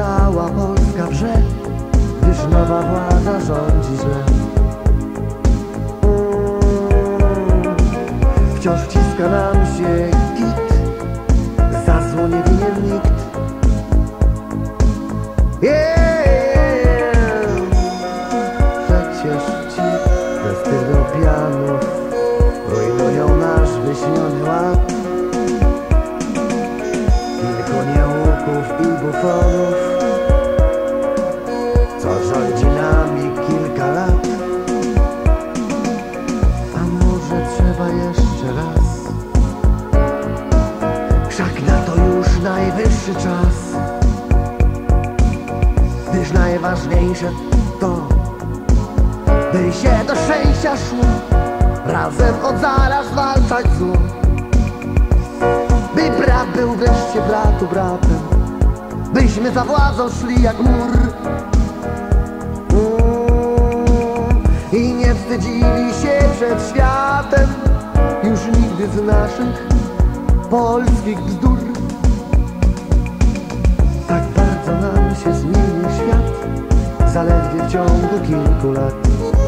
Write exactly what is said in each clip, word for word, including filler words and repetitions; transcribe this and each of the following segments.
cała Polska wrze, gdyż nowa władza rządzi źle. Mm, wciąż wciska nam się kit, za zło nie winien nikt. Yeah! Przecież ci ze styropianów rujnują nasz wyśniony ład. Kilku nieuków i bufonów, co rządzi nami kilka lat. A może trzeba jeszcze raz? Wszak na to już najwyższy czas, gdyż najważniejsze to, by się do szczęścia szło, razem od zaraz zwalczać zło. By brat był wreszcie bratu bratem, byśmy za władzą szli jak mur. Mm, I nie wstydzili się przed światem już nigdy z naszych polskich bzdur. Tak bardzo nam się zmienił świat, zaledwie w ciągu kilku lat.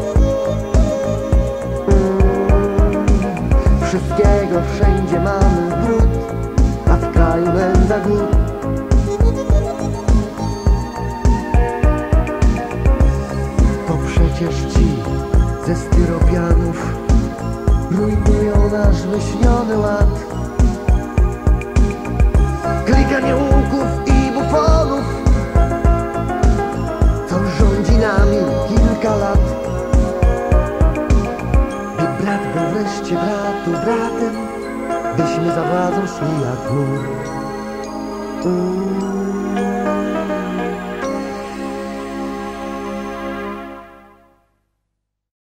Mm, wszystkiego wszędzie mamy brud, a w kraju nędza głód. To przecież ci ze styropianów rujnują nasz wyśniony ład. Klika nieuków i bufonów, co rządzi nami kilka lat. By brat był wreszcie bratu bratem, byśmy za władzą szli jak mur. Mm.